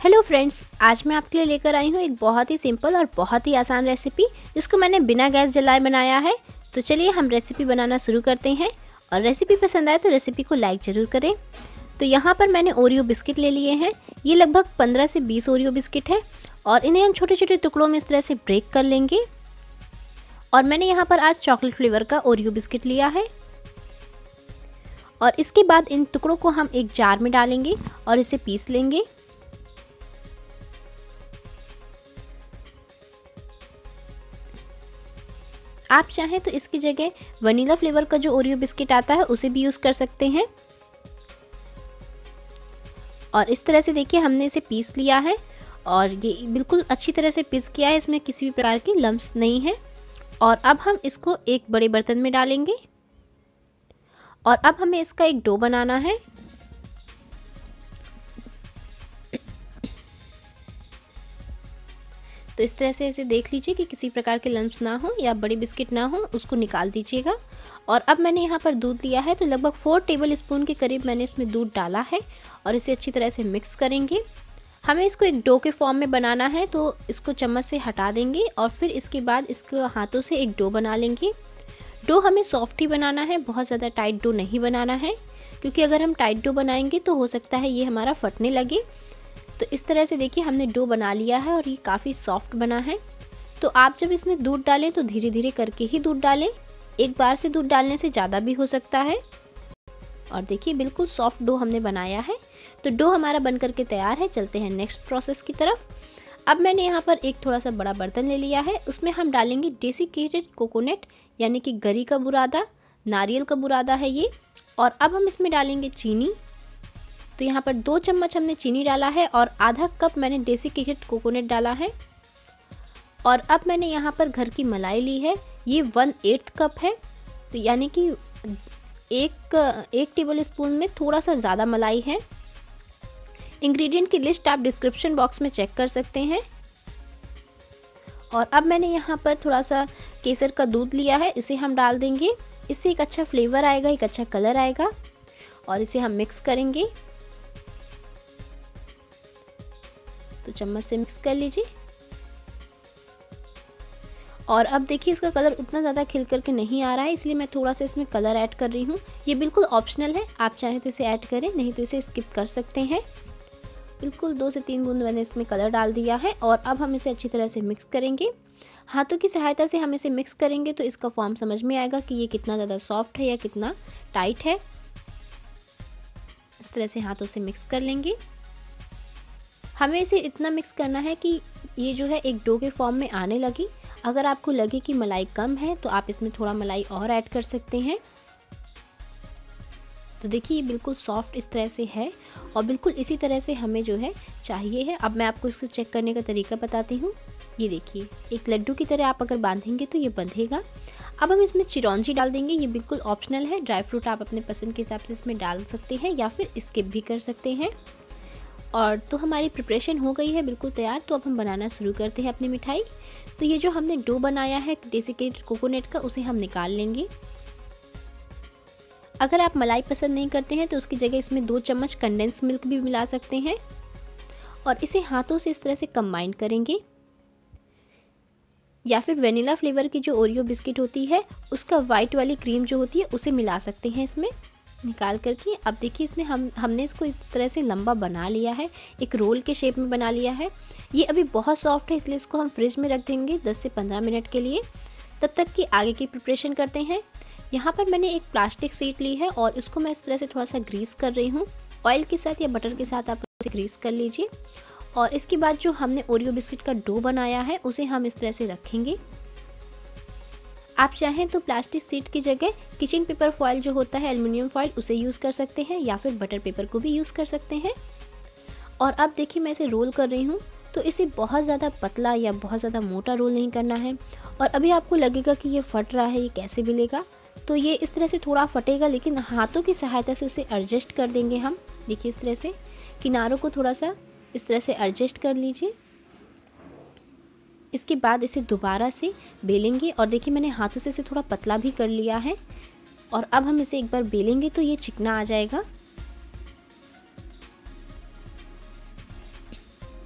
Hello friends, आज मैं आपके लिए लेकर आई हूँ एक बहुत ही सिंपल और बहुत ही आसान रेसिपी जिसको मैंने बिना गैस जलाए बनाया है। तो चलिए हम रेसिपी बनाना शुरू करते हैं। और रेसिपी पसंद आए तो रेसिपी को लाइक ज़रूर करें। तो यहाँ पर मैंने ओरियो बिस्किट ले लिए हैं। ये लगभग 15 से 20 ओरियो बिस्किट है और इन्हें हम छोटे छोटे टुकड़ों में इस तरह से ब्रेक कर लेंगे। और मैंने यहाँ पर आज चॉकलेट फ्लेवर का ओरियो बिस्किट लिया है। और इसके बाद इन टुकड़ों को हम एक जार में डालेंगे और इसे पीस लेंगे। आप चाहें तो इसकी जगह वनीला फ्लेवर का जो ओरियो बिस्किट आता है उसे भी यूज़ कर सकते हैं। और इस तरह से देखिए हमने इसे पीस लिया है और ये बिल्कुल अच्छी तरह से पीस किया है, इसमें किसी भी प्रकार की लम्स नहीं है। और अब हम इसको एक बड़े बर्तन में डालेंगे और अब हमें इसका एक डो बनाना है। तो इस तरह से इसे देख लीजिए कि किसी प्रकार के लम्स ना हो या बड़ी बिस्किट ना हो, उसको निकाल दीजिएगा। और अब मैंने यहाँ पर दूध लिया है, तो लगभग 4 टेबल स्पून के करीब मैंने इसमें दूध डाला है और इसे अच्छी तरह से मिक्स करेंगे। हमें इसको एक डो के फॉर्म में बनाना है, तो इसको चम्मच से हटा देंगे और फिर इसके बाद इसको हाथों से एक डो बना लेंगे। डो हमें सॉफ्ट ही बनाना है, बहुत ज़्यादा टाइट डो नहीं बनाना है, क्योंकि अगर हम टाइट डो बनाएंगे तो हो सकता है ये हमारा फटने लगे। तो इस तरह से देखिए हमने डो बना लिया है और ये काफ़ी सॉफ्ट बना है। तो आप जब इसमें दूध डालें तो धीरे धीरे करके ही दूध डालें, एक बार से दूध डालने से ज़्यादा भी हो सकता है। और देखिए बिल्कुल सॉफ्ट डो हमने बनाया है। तो डो हमारा बन करके तैयार है। चलते हैं नेक्स्ट प्रोसेस की तरफ। अब मैंने यहाँ पर एक थोड़ा सा बड़ा बर्तन ले लिया है, उसमें हम डालेंगे डेसिकेटेड कोकोनट यानी कि गरी का बुरादा, नारियल का बुरादा है ये। और अब हम इसमें डालेंगे चीनी। तो यहाँ पर 2 चम्मच हमने चीनी डाला है और आधा कप मैंने डेसिकेटेड कोकोनट डाला है। और अब मैंने यहाँ पर घर की मलाई ली है, ये 1/8 कप है। तो यानी कि एक टेबल स्पून में थोड़ा सा ज़्यादा मलाई है। इंग्रेडिएंट की लिस्ट आप डिस्क्रिप्शन बॉक्स में चेक कर सकते हैं। और अब मैंने यहाँ पर थोड़ा सा केसर का दूध लिया है, इसे हम डाल देंगे। इससे एक अच्छा फ्लेवर आएगा, एक अच्छा कलर आएगा। और इसे हम मिक्स करेंगे। तो चम्मच से मिक्स कर लीजिए। और अब देखिए इसका कलर उतना ज़्यादा खिल करके नहीं आ रहा है, इसलिए मैं थोड़ा सा इसमें कलर ऐड कर रही हूँ। ये बिल्कुल ऑप्शनल है, आप चाहें तो इसे ऐड करें, नहीं तो इसे स्किप कर सकते हैं। बिल्कुल 2 से 3 बूंद मैंने इसमें कलर डाल दिया है। और अब हम इसे अच्छी तरह से मिक्स करेंगे। हाथों की सहायता से हम इसे मिक्स करेंगे तो इसका फॉर्म समझ में आएगा कि ये कितना ज़्यादा सॉफ्ट है या कितना टाइट है। इस तरह से हाथों से मिक्स कर लेंगे। हमें इसे इतना मिक्स करना है कि ये जो है एक डो के फॉर्म में आने लगी। अगर आपको लगे कि मलाई कम है तो आप इसमें थोड़ा मलाई और ऐड कर सकते हैं। तो देखिए ये बिल्कुल सॉफ्ट इस तरह से है और बिल्कुल इसी तरह से हमें जो है चाहिए है। अब मैं आपको इसको चेक करने का तरीका बताती हूँ। ये देखिए एक लड्डू की तरह आप अगर बांधेंगे तो ये बंधेगा। अब हम इसमें चिरौंजी डाल देंगे, ये बिल्कुल ऑप्शनल है। ड्राई फ्रूट आप अपने पसंद के हिसाब से इसमें डाल सकते हैं या फिर स्किप भी कर सकते हैं। और तो हमारी प्रिपरेशन हो गई है बिल्कुल तैयार। तो अब हम बनाना शुरू करते हैं अपनी मिठाई। तो ये जो हमने डो बनाया है डेसिकेटेड कोकोनट का, उसे हम निकाल लेंगे। अगर आप मलाई पसंद नहीं करते हैं तो उसकी जगह इसमें 2 चम्मच कंडेंस मिल्क भी मिला सकते हैं। और इसे हाथों से इस तरह से कंबाइन करेंगे। या फिर वेनिला फ्लेवर की जो ओरियो बिस्किट होती है उसका वाइट वाली क्रीम जो होती है उसे मिला सकते हैं इसमें निकाल करके। अब देखिए इसने हमने इसको इस तरह से लंबा बना लिया है, एक रोल के शेप में बना लिया है। ये अभी बहुत सॉफ्ट है, इसलिए इसको हम फ्रिज में रख देंगे 10 से 15 मिनट के लिए। तब तक कि आगे की प्रिपरेशन करते हैं। यहाँ पर मैंने एक प्लास्टिक शीट ली है और इसको मैं इस तरह से थोड़ा सा ग्रीस कर रही हूँ। ऑयल के साथ या बटर के साथ आप इसे ग्रीस कर लीजिए। और इसके बाद जो हमने ओरियो बिस्किट का डो बनाया है उसे हम इस तरह से रखेंगे। आप चाहें तो प्लास्टिक शीट की जगह किचन पेपर फॉयल जो होता है एल्युमिनियम फॉयल उसे यूज़ कर सकते हैं या फिर बटर पेपर को भी यूज़ कर सकते हैं। और अब देखिए मैं इसे रोल कर रही हूँ। तो इसे बहुत ज़्यादा पतला या बहुत ज़्यादा मोटा रोल नहीं करना है। और अभी आपको लगेगा कि ये फट रहा है, ये कैसे मिलेगा, तो ये इस तरह से थोड़ा फटेगा, लेकिन हाथों की सहायता से उसे एडजस्ट कर देंगे हम। देखिए इस तरह से किनारों को थोड़ा सा इस तरह से एडजस्ट कर लीजिए। इसके बाद इसे दोबारा से बेलेंगे। और देखिए मैंने हाथों से इसे थोड़ा पतला भी कर लिया है। और अब हम इसे एक बार बेलेंगे तो ये चिकना आ जाएगा।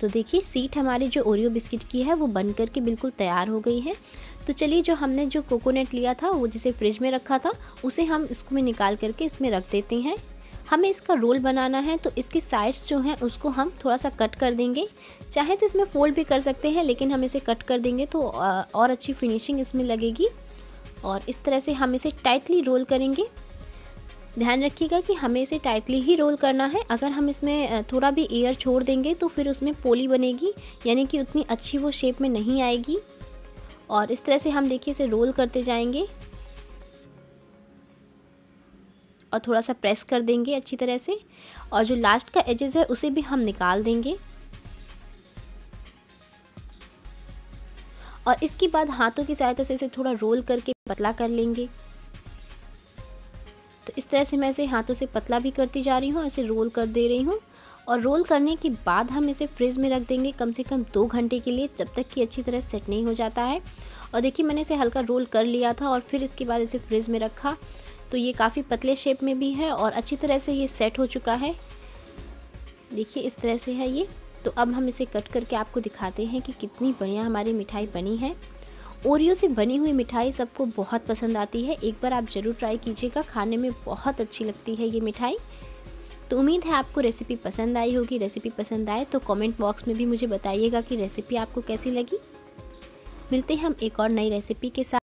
तो देखिए सीट हमारी जो ओरियो बिस्किट की है वो बन कर के बिल्कुल तैयार हो गई है। तो चलिए जो हमने जो कोकोनट लिया था वो जिसे फ्रिज में रखा था उसे हम इसको में निकाल करके इसमें रख देते हैं। हमें इसका रोल बनाना है तो इसकी साइड्स जो हैं उसको हम थोड़ा सा कट कर देंगे। चाहे तो इसमें फोल्ड भी कर सकते हैं, लेकिन हम इसे कट कर देंगे तो और अच्छी फिनिशिंग इसमें लगेगी। और इस तरह से हम इसे टाइटली रोल करेंगे। ध्यान रखिएगा कि हमें इसे टाइटली ही रोल करना है। अगर हम इसमें थोड़ा भी एयर छोड़ देंगे तो फिर उसमें पोली बनेगी, यानी कि उतनी अच्छी वो शेप में नहीं आएगी। और इस तरह से हम देखिए इसे रोल करते जाएंगे और थोड़ा सा प्रेस कर देंगे अच्छी तरह से। और जो लास्ट का एजेस है उसे भी हम निकाल देंगे। और इसके बाद हाथों की सहायता से इसे थोड़ा रोल करके पतला कर लेंगे। तो इस तरह से मैं इसे हाथों से पतला भी करती जा रही हूँ, इसे रोल कर दे रही हूँ। और रोल करने के बाद हम इसे फ्रिज में रख देंगे कम से कम 2 घंटे के लिए, जब तक कि अच्छी तरह सेट नहीं हो जाता है। और देखिए मैंने इसे हल्का रोल कर लिया था और फिर इसके बाद इसे फ्रिज में रखा, तो ये काफ़ी पतले शेप में भी है और अच्छी तरह से ये सेट हो चुका है। देखिए इस तरह से है ये। तो अब हम इसे कट करके आपको दिखाते हैं कि कितनी बढ़िया हमारी मिठाई बनी है। ओरियो से बनी हुई मिठाई सबको बहुत पसंद आती है, एक बार आप ज़रूर ट्राई कीजिएगा, खाने में बहुत अच्छी लगती है ये मिठाई। तो उम्मीद है आपको रेसिपी पसंद आई होगी। रेसिपी पसंद आए तो कमेंट बॉक्स में भी मुझे बताइएगा कि रेसिपी आपको कैसी लगी। मिलते हैं हम एक और नई रेसिपी के साथ।